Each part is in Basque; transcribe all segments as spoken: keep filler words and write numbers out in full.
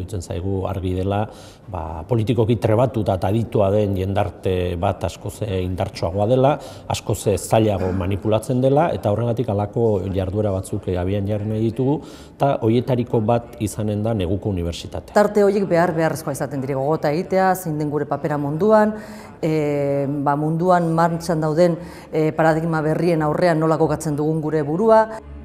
iruditzen zaigu argi dela ba, politikoki trebatuta eta aditua den jendarte bat askoz indartsuagoa dela, askoz zailago manipulatzen dela, eta horregatik halako jarduera batzuk abian jarri nahi ditugu, eta horietariko bat izanen da Neguko Unibertsitatea. Tarte horiek behar beharrezkoa izaten dire gogota egitea, zein den gure papera munduan, e, ba, munduan martxan dauden e, paradigma berrien aurrean nola kokatzen dugun gure burua.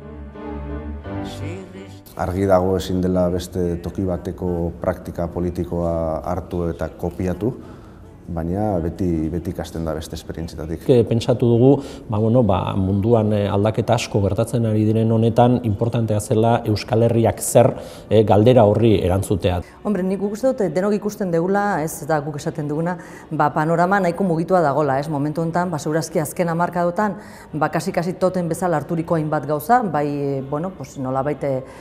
Argi dago ezin dela beste toki bateko praktika politikoa hartu eta kopiatu, baina beti beti ikasten da beste esperientzietatik. Pentsatu dugu ba, bueno, ba, munduan aldaketa asko gertatzen ari diren honetan importantea zela Euskal Herriak zer eh, galdera horri erantzutea. Hombre, nik uste dut denok ikusten degula, ez da guk esaten duguna, ba, panorama nahiko mugitua dagola, ez momentu honetan, ba, segurazki azken hamarkadotan, ba, kasi-kasi toten bezala harturiko hainbat gauza, bai, bueno, pues, nolabait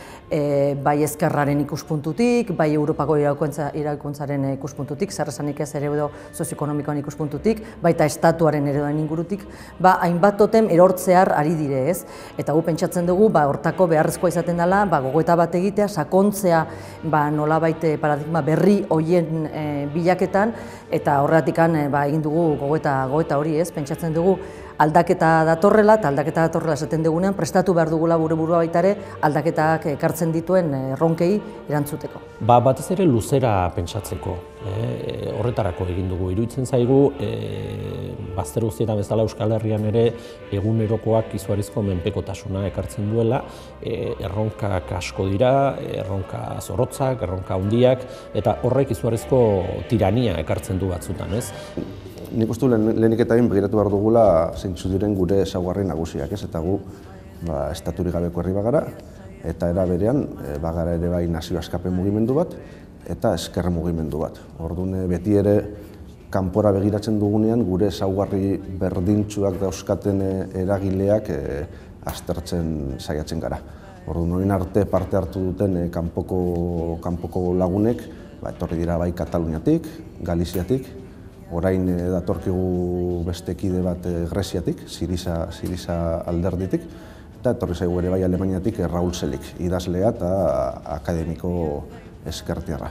e, bai ezkerraren ikuspuntutik, bai Europako irakuntzaren ikuspuntutik, zer esanik ez ere edo sozioekonomikoan ikuspuntutik, baita estatuaren eredoen ingurutik, ba, hainbat totem erortzear ari dire, ez? Eta gu pentsatzen dugu, ba, hortako beharrezkoa izaten dela, ba, gogoeta bat egitea, sakontzea, ba, nolabait paradigma berri hoien e, bilaketan, eta horregatik e, ba, egin dugu gogoeta, gogoeta hori, ez? Pentsatzen dugu aldaketa datorrela, eta aldaketa datorrela esaten dugunean, prestatu behar dugula gure burua baita ere, aldaketak ekartzen dituen erronkei erantzuteko. Ba, batez ere luzera pentsatzeko, eh, horretarako egin dugu. Iruditzen zaigu, eh, bazter guztietan bezala Euskal Herrian ere egunerokoak izugarrizko menpekotasuna ekartzen duela, eh, erronkak asko dira, erronka zorrotzak, erronka handiak, eta horrek izugarrizko tirania ekartzen du batzutan, ez? Nik uste lehenik eta egin begiratu behar dugula zeintzu diren gure ezaugarri nagusiak, ez? Eta gu ba, estaturik gabeko herri bagara, eta era berean e, bagara ere bai nazio askapen mugimendu bat, eta ezker mugimendu bat. Orduan beti ere kanpora begiratzen dugunean gure ezaugarri berdintsuak dauzkaten eragileak e, aztertzen saiatzen gara. Orduan orain arte parte hartu duten e, kanpoko, kanpoko lagunek, ba, etorri dira bai Kataluniatik, Galiziatik, orain e, datorkigu beste kide bat e, Greziatik, Siriza, Siriza alderditik, eta etorri zaigu ere bai Alemaniatik e, Raul Selig, idazlea eta akademiko ezkertiarra.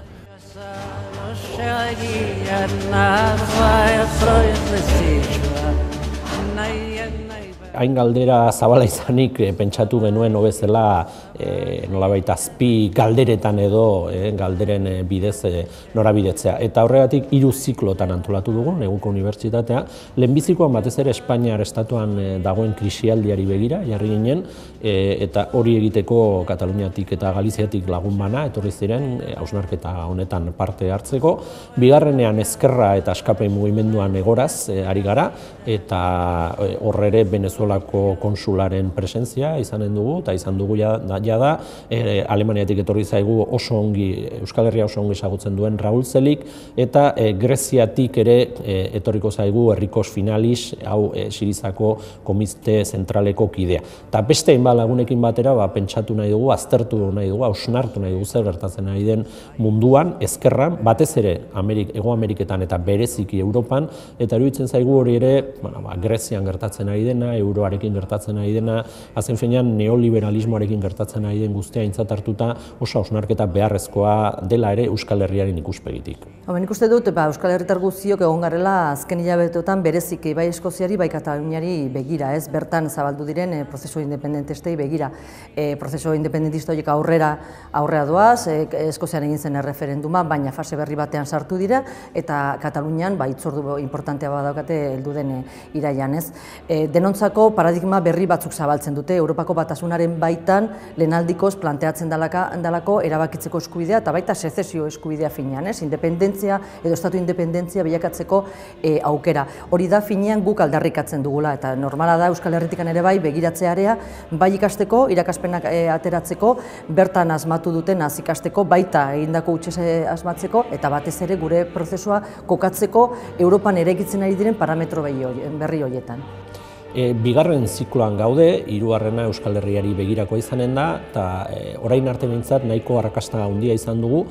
Hain galdera zabala izanik e, pentsatu genuen hobezela e, nolabait azpi galderetan edo e, galderen e, bidez e, norabidetzea. Eta horregatik hiru ziklotan antolatu dugu Neguko Unibertsitatea. Lehenbizikoan batez ere Espainiar estatuan e, dagoen krisialdiari begira jarri ginen, e, eta hori egiteko Kataluniatik eta Galiziatik lagun bana etorri ziren e, hausnarketa honetan parte hartzeko. Bigarrenean ezkerra eta askapen mugimenduan egoraz e, ari gara, eta e, horre ere Venezuelako konsularen presentzia izanen dugu, eta izan dugu jada, jada e, Alemaniatik etorri zaigu oso ongi, Euskal Herria oso ongi ezagutzen duen Raul Selig, eta e, Greziatik ere e, etorriko zaigu Herrikos Finalis, hau e, Sirizako Komite Zentraleko kidea. Eta beste hainbat lagunekin batera ba, pentsatu nahi dugu, aztertu nahi dugu, hausnartu nahi dugu zer gertatzen ari den munduan, ezkerran, batez ere Amerik, Hego Ameriketan eta bereziki Europan, eta iruditzen zaigu hori ere bueno, ba, Grezian gertatzen ari dena, euroarekin gertatzen ari dena, azken finean neoliberalismoarekin gertatzen ari den guztia aintzat hartuta oso hausnarketa beharrezkoa dela ere Euskal Herriaren ikuspegitik. Nik uste dut ba, Euskal Herritar guztiok egon garela azken hilabeteotan bereziki bai Eskoziari bai Kataluniari begira, ez bertan zabaldu diren e, prozesu independentistei begira. E, prozesu independentista horiek aurrera aurrera doaz, e, Eskozian egin zen erreferenduma, baina fase berri batean sartu dira, eta Katalunian ba, hitzordu importantea badaukate heldu den e, iraian, ez. E, denontzako paradigma berri batzuk zabaltzen dute, Europako Batasunaren baitan lehenaldikoz planteatzen dalaka, dalako erabakitzeko eskubidea eta baita sezesio eskubidea finean, ez? Independentzia edo estatu independentzia bilakatzeko e, aukera. Hori da finean guk aldarrikatzen dugula, eta normala da Euskal Herritikan ere bai begiratzearea, bai ikasteko, irakaspenak e, ateratzeko, bertan asmatu duten az ikasteko, baita egindako hutsez asmatzeko, eta batez ere gure prozesua kokatzeko Europan eraikitzen ari diren parametro berri horietan. E, bigarren zikloan gaude, hirugarrena Euskal Herriari begirakoa izanen da, eta e, orain arte behintzat nahiko arrakasta handia izan dugu.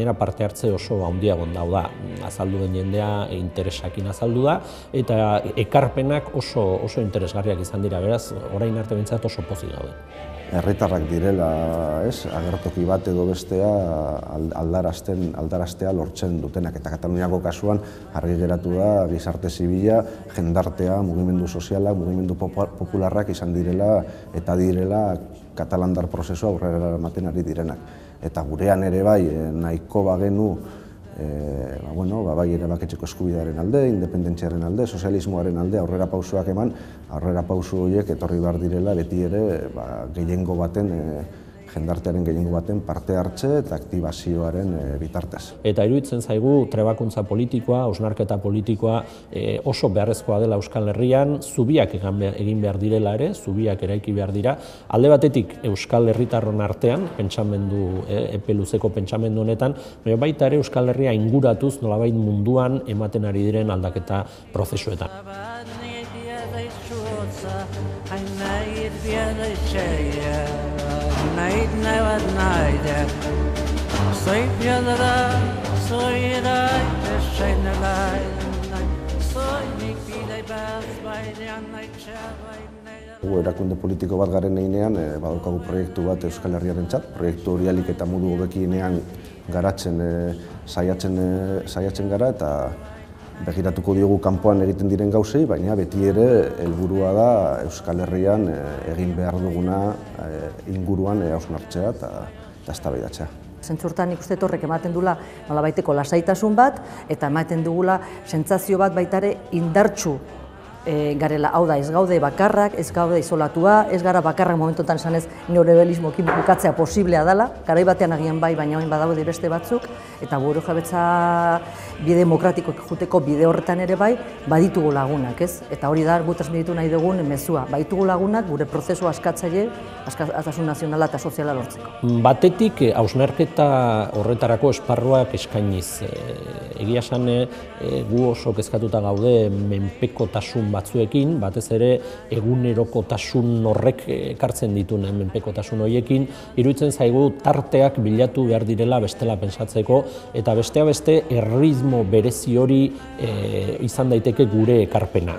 gainera parte hartze oso handia egon da, azaldu den jendea interesakin azaldu da, eta ekarpenak oso, oso interesgarriak izan dira, beraz, orain arte behintzat oso pozik gaude. Herritarrak direla, ez, agertoki bat edo bestea aldarazten, aldaraztea lortzen dutenak. Eta Kataluniako kasuan argi geratu da gizarte zibila, jendartea, mugimendu sozialak, mugimendu popularrak izan direla eta direla katalandar prozesua aurrera ematen ari direnak. Eta gurean ere bai, nahiko bagenu, E, ba, bueno, ba, bai erabakitzeko eskubidearen alde, independentziaren alde, sozialismoaren alde, aurrera pausuak eman, aurrera pausu horiek etorri behar direla beti ere ba, gehiengo baten, e, jendartearen gehiengo baten parte hartze eta aktibazioaren e, bitartez. Eta iruditzen zaigu trebakuntza politikoa, hausnarketa politikoa e, oso beharrezkoa dela Euskal Herrian, zubiak egin behar direla ere, zubiak eraiki behar dira. Alde batetik Euskal Herritarron artean, pentsamendu, e, epe luzeko pentsamendu honetan, baina baita ere Euskal Herria inguratuz nolabait munduan ematen ari diren aldaketa prozesuetan. Night, never night. Soy piedra, soy light, shine the light. Soy mi vida y vas by the night shower. Erakunde politiko bat garen einean, e, badaukagu proiektu bat Euskal Herriarentzat, proiektu hori ahalik eta modu hobekienean garatzen, e, saiatzen, e, saiatzen gara eta begiratuko diogu kanpoan egiten diren gauzei, baina beti ere helburua da Euskal Herrian egin behar duguna inguruan hausnartzea eta eztabaidatzea. Zentzurtan nik uste horrek ematen dula nolabaiteko lasaitasun bat eta ematen dugula sentsazio bat baita ere indartsu garela, hau da, ez gaude bakarrak, ez gaude isolatua, ez gara bakarrak momentotan esanez neoliberalismoekin bukatzea posiblea dela, garai batean agian bai, baina orain badaude beste batzuk, eta burujabetza bide demokratikoak juteko bide horretan ere bai, baditugu lagunak, ez? Eta hori da, gu transmititu nahi dugun mezua, baditugu lagunak gure prozesu askatzaile, askatasun nazionala eta soziala lortzeko. Batetik, hausnarketa horretarako esparruak eskainiz. Egia esan, gu oso kezkatuta gaude menpekotasun batzuekin, batez ere egunerokotasun horrek ekartzen dituen menpekotasun horiekin, iruditzen zaigu tarteak bilatu behar direla bestela pentsatzeko, eta bestea beste erritmo berezi hori e, izan daiteke gure ekarpena.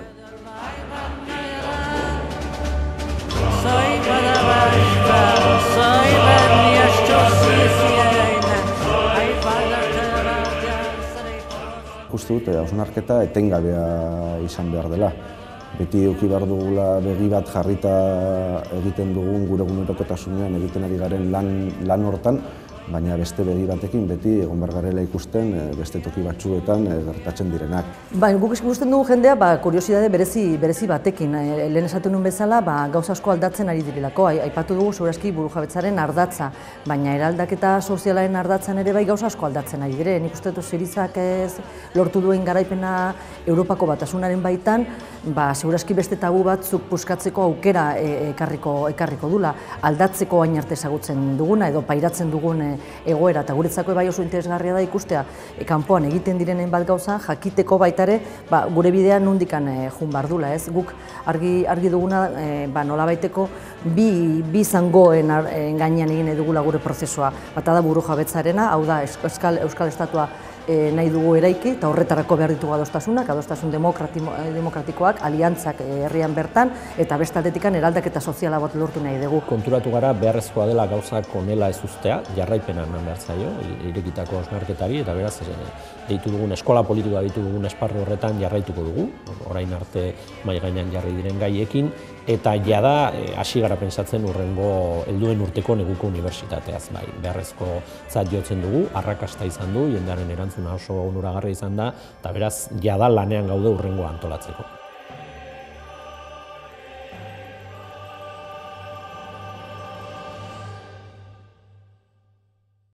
Uste dut, hausnarketa etengabea izan behar dela. Beti eduki behar dugula begi bat jarrita egiten dugun gure egunerokotasunean egiten ari garen lan, lan hortan, baina beste begi batekin beti egon behar garela ikusten beste toki batzuetan gertatzen direnak. Ba, guk ikusten dugu jendea ba, kuriosidade berezi, berezi batekin. Lehen esatu nuen bezala ba, gauza asko aldatzen ari direlako. Aipatu dugu segurazki burujabetzaren ardatza, baina eraldaketa sozialaren ardatzan ere bai gauza asko aldatzen ari dire. Nik uste dut Sirizak ez lortu duen garaipena Europako Batasunaren baitan, ba, segurazki beste tabu batzuk puskatzeko aukera ekarriko, ekarriko dula. Aldatzeko hain arte ezagutzen duguna edo pairatzen dugun egoera, eta guretzako bai oso interesgarria da ikustea e, kanpoan egiten direnen bat gauza, jakiteko baita ere ba, gure bidean nondikan e, jun behar dula, ez? Guk argi, argi duguna e, ba, nolabaiteko bi, bi zangoen ar, e, gainean egin dugula gure prozesua. Bata da burujabetzarena, hau da Euskal, Euskal Estatua e, nahi dugu eraiki, eta horretarako behar ditugu adostasunak, adostasun demokratikoak, aliantzak herrian bertan, eta beste aldetikan eraldaketa soziala bat lortu nahi dugu. Konturatu gara beharrezkoa dela gauzak honela ez uztea, jarraipena eman behar zaio, irekitako hausnarketari, eta beraz deitu dugun eskola politikoa deitu dugun esparru horretan jarraituko dugu, orain arte mahai gainean jarri diren gaiekin, eta jada hasi gara pentsatzen hurrengo helduen urteko neguko unibertsitateaz, bai, beharrezko zat jotzen dugu, arrakasta izan du, jendearen erantzuna oso onuragarria izan da, eta beraz jada lanean gaude hurrengo antolatzeko.